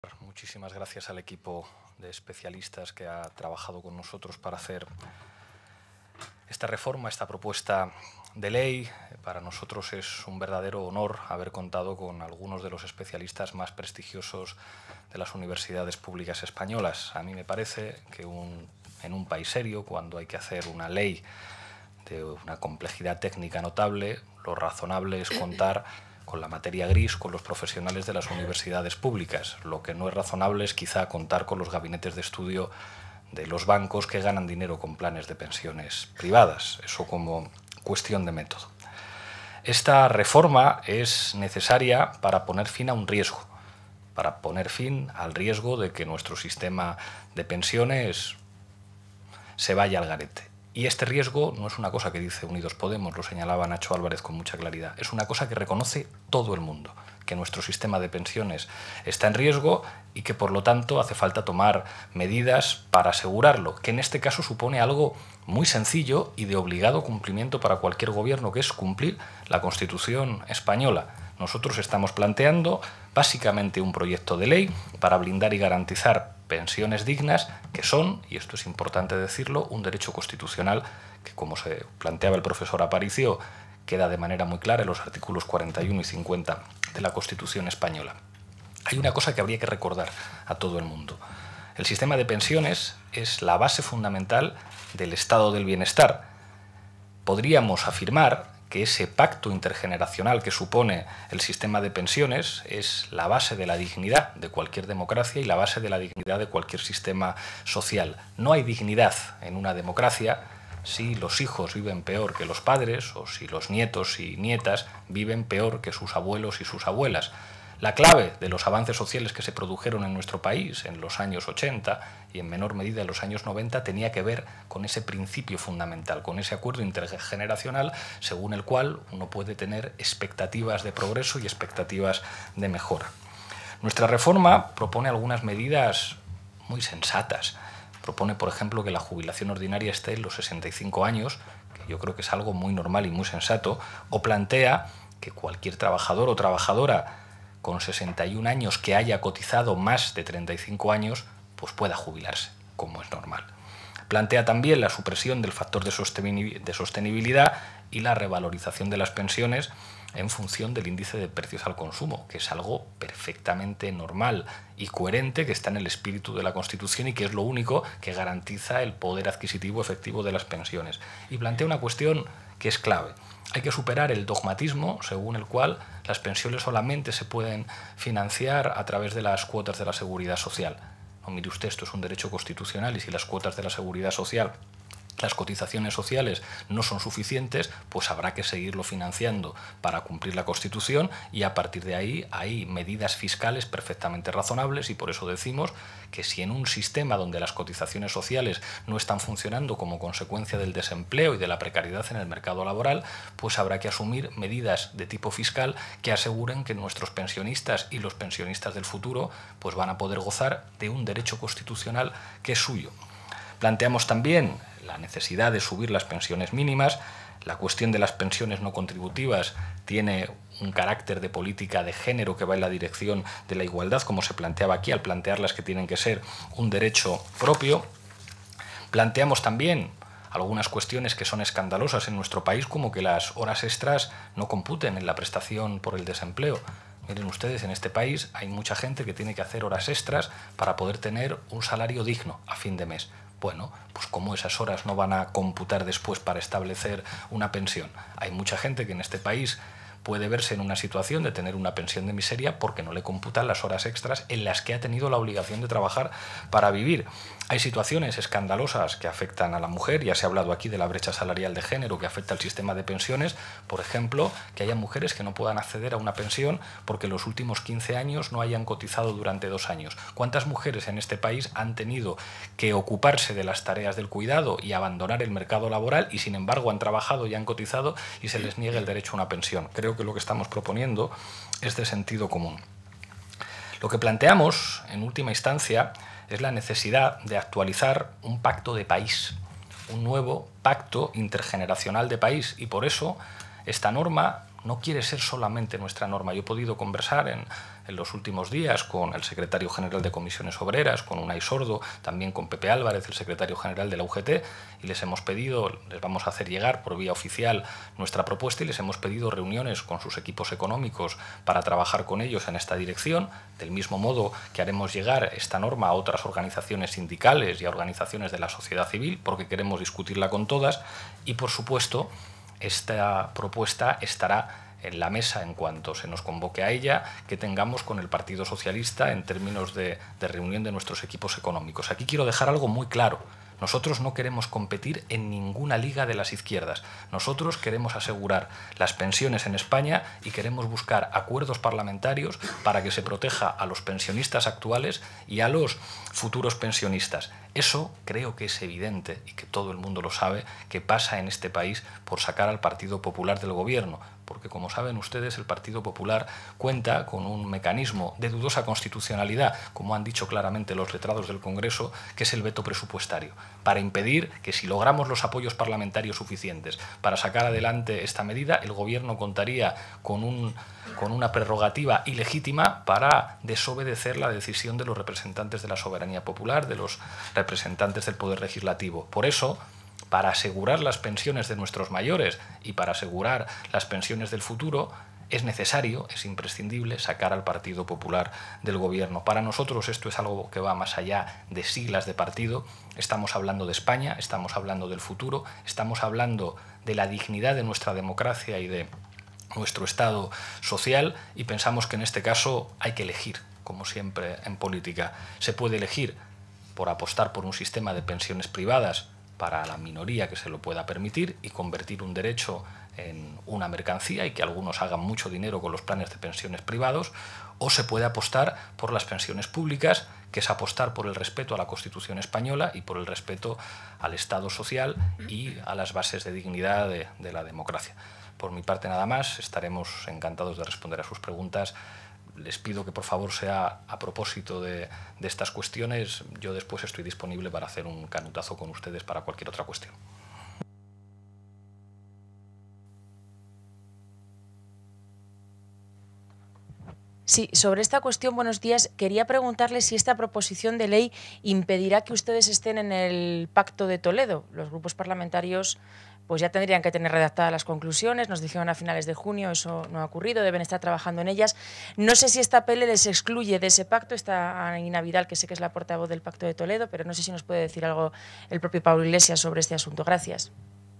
Muchísimas gracias al equipo de especialistas que ha trabajado con nosotros para hacer esta reforma, esta propuesta de ley. Para nosotros es un verdadero honor haber contado con algunos de los especialistas más prestigiosos de las universidades públicas españolas. A mí me parece que en un país serio, cuando hay que hacer una ley de una complejidad técnica notable, lo razonable es contar con la materia gris, con los profesionales de las universidades públicas. Lo que no es razonable es quizá contar con los gabinetes de estudio de los bancos que ganan dinero con planes de pensiones privadas. Eso como cuestión de método. Esta reforma es necesaria para poner fin a un riesgo, para poner fin al riesgo de que nuestro sistema de pensiones se vaya al garete. Y este riesgo no es una cosa que dice Unidos Podemos, lo señalaba Nacho Álvarez con mucha claridad, es una cosa que reconoce todo el mundo, que nuestro sistema de pensiones está en riesgo y que por lo tanto hace falta tomar medidas para asegurarlo, que en este caso supone algo muy sencillo y de obligado cumplimiento para cualquier gobierno, que es cumplir la Constitución española. Nosotros estamos planteando básicamente un proyecto de ley para blindar y garantizar pensiones dignas, que son, y esto es importante decirlo, un derecho constitucional que, como se planteaba el profesor Aparicio, queda de manera muy clara en los artículos 41 y 50 de la Constitución española. Hay una cosa que habría que recordar a todo el mundo. El sistema de pensiones es la base fundamental del estado del bienestar. Podríamos afirmar que ese pacto intergeneracional que supone el sistema de pensiones es la base de la dignidad de cualquier democracia y la base de la dignidad de cualquier sistema social. No hay dignidad en una democracia si los hijos viven peor que los padres o si los nietos y nietas viven peor que sus abuelos y sus abuelas. La clave de los avances sociales que se produjeron en nuestro país en los años 80 y en menor medida en los años 90 tenía que ver con ese principio fundamental, con ese acuerdo intergeneracional según el cual uno puede tener expectativas de progreso y expectativas de mejora. Nuestra reforma propone algunas medidas muy sensatas. Propone, por ejemplo, que la jubilación ordinaria esté en los 65 años, que yo creo que es algo muy normal y muy sensato, o plantea que cualquier trabajador o trabajadora con 61 años que haya cotizado más de 35 años, pues pueda jubilarse, como es normal. Plantea también la supresión del factor de sostenibilidad y la revalorización de las pensiones en función del índice de precios al consumo, que es algo perfectamente normal y coherente, que está en el espíritu de la Constitución y que es lo único que garantiza el poder adquisitivo efectivo de las pensiones. Y plantea una cuestión que es clave. Hay que superar el dogmatismo según el cual las pensiones solamente se pueden financiar a través de las cuotas de la seguridad social. No, mire usted, esto es un derecho constitucional y si las cuotas de la seguridad social, las cotizaciones sociales no son suficientes, pues habrá que seguirlo financiando para cumplir la Constitución y a partir de ahí hay medidas fiscales perfectamente razonables y por eso decimos que si en un sistema donde las cotizaciones sociales no están funcionando como consecuencia del desempleo y de la precariedad en el mercado laboral, pues habrá que asumir medidas de tipo fiscal que aseguren que nuestros pensionistas y los pensionistas del futuro pues van a poder gozar de un derecho constitucional que es suyo. Planteamos también la necesidad de subir las pensiones mínimas. La cuestión de las pensiones no contributivas tiene un carácter de política de género que va en la dirección de la igualdad, como se planteaba aquí, al plantearlas que tienen que ser un derecho propio. Planteamos también algunas cuestiones que son escandalosas en nuestro país, como que las horas extras no computen en la prestación por el desempleo. Miren ustedes, en este país hay mucha gente que tiene que hacer horas extras para poder tener un salario digno a fin de mes. Bueno, pues como esas horas no van a computar después para establecer una pensión. Hay mucha gente que en este país puede verse en una situación de tener una pensión de miseria porque no le computan las horas extras en las que ha tenido la obligación de trabajar para vivir. Hay situaciones escandalosas que afectan a la mujer, ya se ha hablado aquí de la brecha salarial de género que afecta al sistema de pensiones, por ejemplo, que haya mujeres que no puedan acceder a una pensión porque los últimos 15 años no hayan cotizado durante 2 años. ¿Cuántas mujeres en este país han tenido que ocuparse de las tareas del cuidado y abandonar el mercado laboral y sin embargo han trabajado y han cotizado y se les niega el derecho a una pensión? Creo que lo que estamos proponiendo es de sentido común. Lo que planteamos, en última instancia, es la necesidad de actualizar un pacto de país, un nuevo pacto intergeneracional de país, y por eso esta norma no quiere ser solamente nuestra norma. Yo he podido conversar en en los últimos días con el secretario general de Comisiones Obreras, con Unai Sordo, también con Pepe Álvarez, el secretario general de la UGT, y les hemos pedido, les vamos a hacer llegar por vía oficial nuestra propuesta y les hemos pedido reuniones con sus equipos económicos para trabajar con ellos en esta dirección, del mismo modo que haremos llegar esta norma a otras organizaciones sindicales y a organizaciones de la sociedad civil, porque queremos discutirla con todas y, por supuesto, esta propuesta estará en la mesa en cuanto se nos convoque a ella, que tengamos con el Partido Socialista en términos de reunión de nuestros equipos económicos. Aquí quiero dejar algo muy claro. Nosotros no queremos competir en ninguna liga de las izquierdas. Nosotros queremos asegurar las pensiones en España y queremos buscar acuerdos parlamentarios para que se proteja a los pensionistas actuales y a los futuros pensionistas. Eso creo que es evidente y que todo el mundo lo sabe, que pasa en este país por sacar al Partido Popular del gobierno, porque como saben ustedes, el Partido Popular cuenta con un mecanismo de dudosa constitucionalidad, como han dicho claramente los letrados del Congreso, que es el veto presupuestario, para impedir que, si logramos los apoyos parlamentarios suficientes para sacar adelante esta medida, el gobierno contaría con una prerrogativa ilegítima para desobedecer la decisión de los representantes de la soberanía popular, de los representantes del Poder Legislativo. Por eso, para asegurar las pensiones de nuestros mayores y para asegurar las pensiones del futuro, es necesario, es imprescindible sacar al Partido Popular del gobierno. Para nosotros esto es algo que va más allá de siglas de partido. Estamos hablando de España, estamos hablando del futuro, estamos hablando de la dignidad de nuestra democracia y de nuestro Estado social, y pensamos que en este caso hay que elegir, como siempre en política. Se puede elegir por apostar por un sistema de pensiones privadas para la minoría que se lo pueda permitir y convertir un derecho en una mercancía y que algunos hagan mucho dinero con los planes de pensiones privados, o se puede apostar por las pensiones públicas, que es apostar por el respeto a la Constitución española y por el respeto al Estado social y a las bases de dignidad de la democracia. Por mi parte nada más, estaremos encantados de responder a sus preguntas. Les pido que por favor sea a propósito de estas cuestiones. Yo después estoy disponible para hacer un canutazo con ustedes para cualquier otra cuestión. Sí, sobre esta cuestión, buenos días. Quería preguntarle si esta proposición de ley impedirá que ustedes estén en el Pacto de Toledo. Los grupos parlamentarios pues ya tendrían que tener redactadas las conclusiones, nos dijeron a finales de junio, eso no ha ocurrido, deben estar trabajando en ellas. No sé si esta PL les excluye de ese pacto, está Ana Vidal, que sé que es la portavoz del Pacto de Toledo, pero no sé si nos puede decir algo el propio Pablo Iglesias sobre este asunto. Gracias.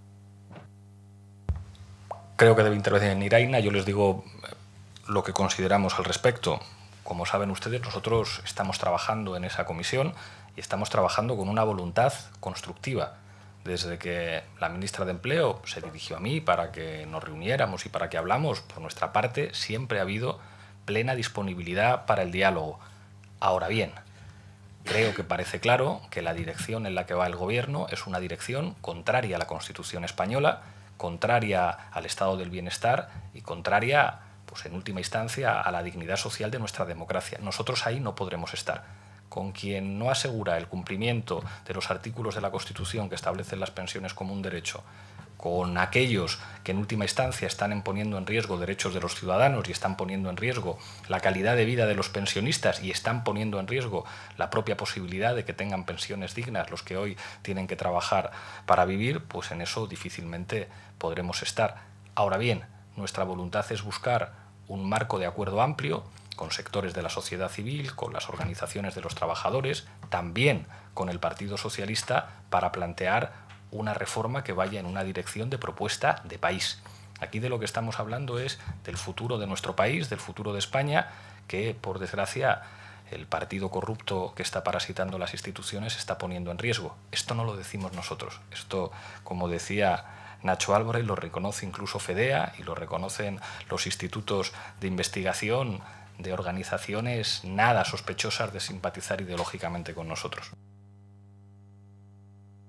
Creo que debe intervenir Iraina. Yo les digo lo que consideramos al respecto. Como saben ustedes, nosotros estamos trabajando en esa comisión y estamos trabajando con una voluntad constructiva. Desde que la ministra de Empleo se dirigió a mí para que nos reuniéramos y para que hablamos, por nuestra parte siempre ha habido plena disponibilidad para el diálogo. Ahora bien, creo que parece claro que la dirección en la que va el Gobierno es una dirección contraria a la Constitución española, contraria al estado del bienestar y contraria, pues en última instancia, a la dignidad social de nuestra democracia. Nosotros ahí no podremos estar. Con quien no asegura el cumplimiento de los artículos de la Constitución que establecen las pensiones como un derecho, con aquellos que en última instancia están poniendo en riesgo derechos de los ciudadanos y están poniendo en riesgo la calidad de vida de los pensionistas y están poniendo en riesgo la propia posibilidad de que tengan pensiones dignas los que hoy tienen que trabajar para vivir, pues en eso difícilmente podremos estar. Ahora bien, nuestra voluntad es buscar un marco de acuerdo amplio con sectores de la sociedad civil, con las organizaciones de los trabajadores, también con el Partido Socialista, para plantear una reforma que vaya en una dirección de propuesta de país. Aquí de lo que estamos hablando es del futuro de nuestro país, del futuro de España, que por desgracia el partido corrupto que está parasitando las instituciones está poniendo en riesgo. Esto no lo decimos nosotros. Esto, como decía Nacho Álvarez, lo reconoce incluso FEDEA y lo reconocen los institutos de investigación de organizaciones nada sospechosas de simpatizar ideológicamente con nosotros.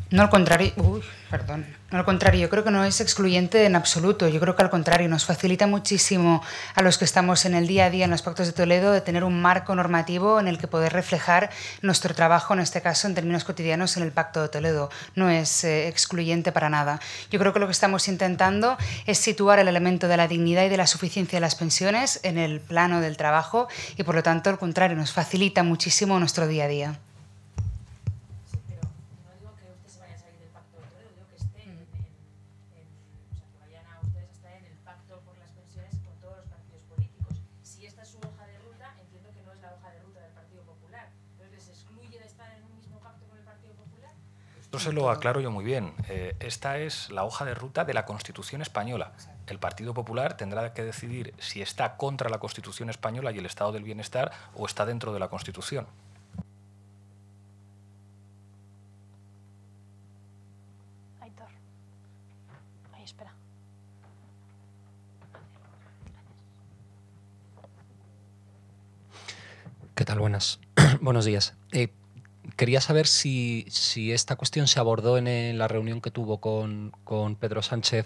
No, al contrario, no, al contrario, yo creo que no es excluyente en absoluto. Yo creo que al contrario, nos facilita muchísimo a los que estamos en el día a día en los Pactos de Toledo de tener un marco normativo en el que poder reflejar nuestro trabajo, en este caso en términos cotidianos, en el Pacto de Toledo. No es excluyente para nada. Yo creo que lo que estamos intentando es situar el elemento de la dignidad y de la suficiencia de las pensiones en el plano del trabajo y, por lo tanto, al contrario, nos facilita muchísimo nuestro día a día. Esto se lo aclaro yo muy bien. Esta es la hoja de ruta de la Constitución española. El Partido Popular tendrá que decidir si está contra la Constitución española y el estado del bienestar o está dentro de la Constitución. Aitor. Ay, espera. ¿Qué tal? Buenos días. Quería saber si esta cuestión se abordó en la reunión que tuvo con Pedro Sánchez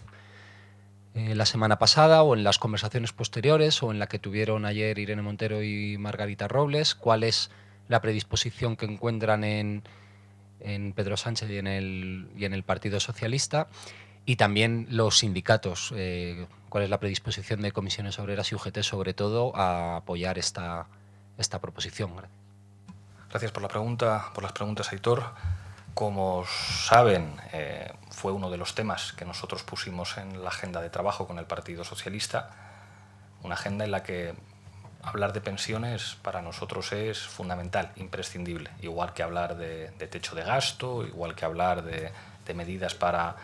la semana pasada, o en las conversaciones posteriores, o en la que tuvieron ayer Irene Montero y Margarita Robles. ¿Cuál es la predisposición que encuentran en Pedro Sánchez y en el Partido Socialista? Y también los sindicatos. ¿Cuál es la predisposición de Comisiones Obreras y UGT, sobre todo, a apoyar esta proposición? Gracias por las preguntas, Aitor. Como saben, fue uno de los temas que nosotros pusimos en la agenda de trabajo con el Partido Socialista, una agenda en la que hablar de pensiones para nosotros es fundamental, imprescindible, igual que hablar de techo de gasto, igual que hablar de medidas para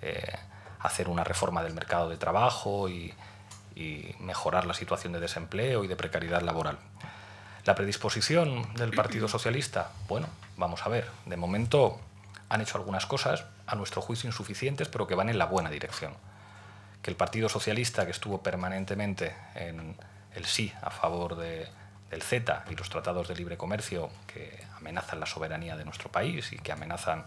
hacer una reforma del mercado de trabajo y mejorar la situación de desempleo y de precariedad laboral. La predisposición del Partido Socialista, bueno, vamos a ver, de momento han hecho algunas cosas, a nuestro juicio insuficientes, pero que van en la buena dirección. Que el Partido Socialista, que estuvo permanentemente en el sí a favor del CETA y los tratados de libre comercio que amenazan la soberanía de nuestro país y que amenazan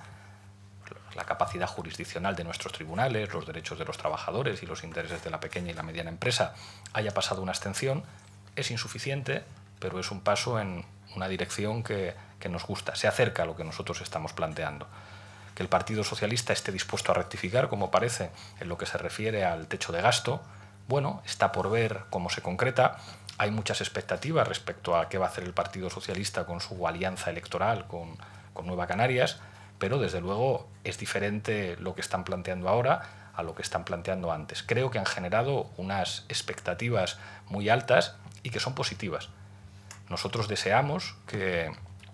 la capacidad jurisdiccional de nuestros tribunales, los derechos de los trabajadores y los intereses de la pequeña y la mediana empresa, haya pasado una abstención, es insuficiente, pero es un paso en una dirección que nos gusta, se acerca a lo que nosotros estamos planteando. Que el Partido Socialista esté dispuesto a rectificar, como parece, en lo que se refiere al techo de gasto, bueno, está por ver cómo se concreta. Hay muchas expectativas respecto a qué va a hacer el Partido Socialista con su alianza electoral con Nueva Canarias, pero desde luego es diferente lo que están planteando ahora a lo que están planteando antes. Creo que han generado unas expectativas muy altas y que son positivas. Nosotros deseamos que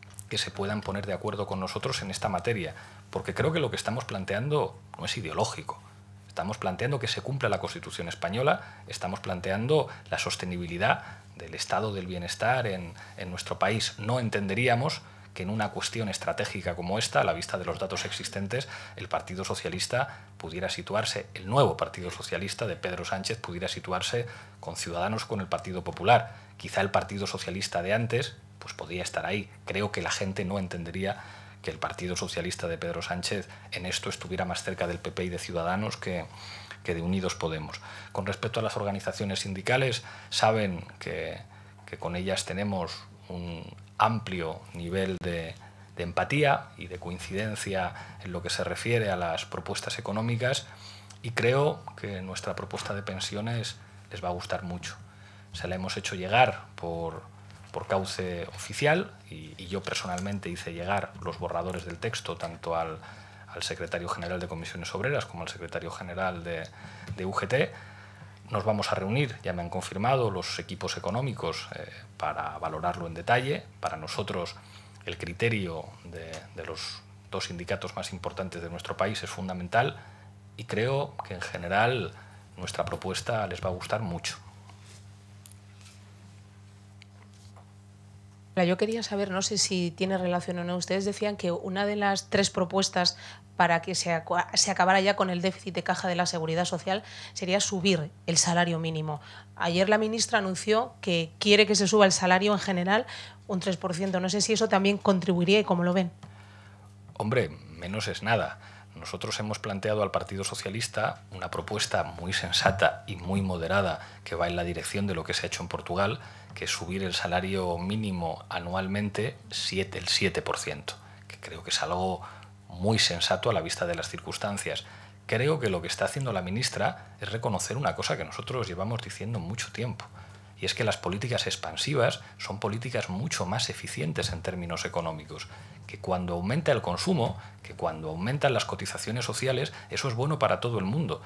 se puedan poner de acuerdo con nosotros en esta materia, porque creo que lo que estamos planteando no es ideológico. Estamos planteando que se cumpla la Constitución española, estamos planteando la sostenibilidad del estado del bienestar en nuestro país. No entenderíamos que en una cuestión estratégica como esta, a la vista de los datos existentes, el Partido Socialista pudiera situarse, el nuevo Partido Socialista de Pedro Sánchez pudiera situarse con Ciudadanos, con el Partido Popular. Quizá el Partido Socialista de antes pues podría estar ahí. Creo que la gente no entendería que el Partido Socialista de Pedro Sánchez en esto estuviera más cerca del PP y de Ciudadanos que de Unidos Podemos. Con respecto a las organizaciones sindicales, saben que con ellas tenemos un amplio nivel de empatía y de coincidencia en lo que se refiere a las propuestas económicas, y creo que nuestra propuesta de pensiones les va a gustar mucho. Se la hemos hecho llegar por cauce oficial y yo personalmente hice llegar los borradores del texto tanto al secretario general de Comisiones Obreras como al secretario general de UGT. Nos vamos a reunir, ya me han confirmado los equipos económicos para valorarlo en detalle. Para nosotros el criterio de los dos sindicatos más importantes de nuestro país es fundamental y creo que en general nuestra propuesta les va a gustar mucho. Yo quería saber, no sé si tiene relación o no, ustedes decían que una de las 3 propuestas para que se acabara ya con el déficit de caja de la Seguridad Social sería subir el salario mínimo. Ayer la ministra anunció que quiere que se suba el salario en general un 3%. No sé si eso también contribuiría y cómo lo ven. Hombre, menos es nada. Nosotros hemos planteado al Partido Socialista una propuesta muy sensata y muy moderada que va en la dirección de lo que se ha hecho en Portugal, que es subir el salario mínimo anualmente el 7%, que creo que es algo muy sensato a la vista de las circunstancias. Creo que lo que está haciendo la ministra es reconocer una cosa que nosotros llevamos diciendo mucho tiempo, y es que las políticas expansivas son políticas mucho más eficientes en términos económicos, que cuando aumenta el consumo, que cuando aumentan las cotizaciones sociales, eso es bueno para todo el mundo.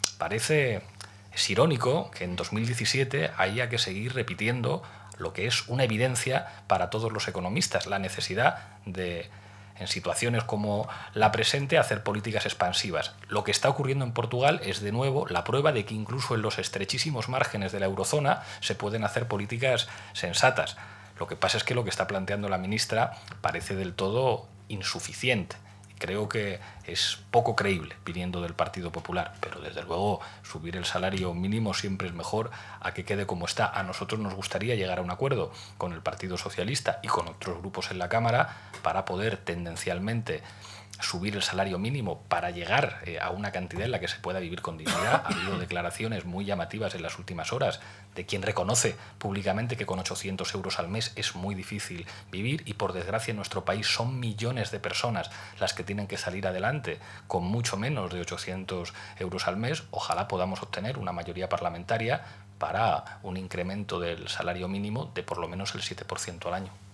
Es irónico que en 2017 haya que seguir repitiendo lo que es una evidencia para todos los economistas, la necesidad de, en situaciones como la presente, hacer políticas expansivas. Lo que está ocurriendo en Portugal es, de nuevo, la prueba de que incluso en los estrechísimos márgenes de la eurozona se pueden hacer políticas sensatas. Lo que pasa es que lo que está planteando la ministra parece del todo insuficiente. Creo que es poco creíble viniendo del Partido Popular, pero desde luego subir el salario mínimo siempre es mejor a que quede como está. A nosotros nos gustaría llegar a un acuerdo con el Partido Socialista y con otros grupos en la Cámara para poder tendencialmente subir el salario mínimo para llegar a una cantidad en la que se pueda vivir con dignidad. Ha habido declaraciones muy llamativas en las últimas horas de quien reconoce públicamente que con 800 euros al mes es muy difícil vivir, y por desgracia en nuestro país son millones de personas las que tienen que salir adelante con mucho menos de 800 euros al mes. Ojalá podamos obtener una mayoría parlamentaria para un incremento del salario mínimo de por lo menos el 7% al año.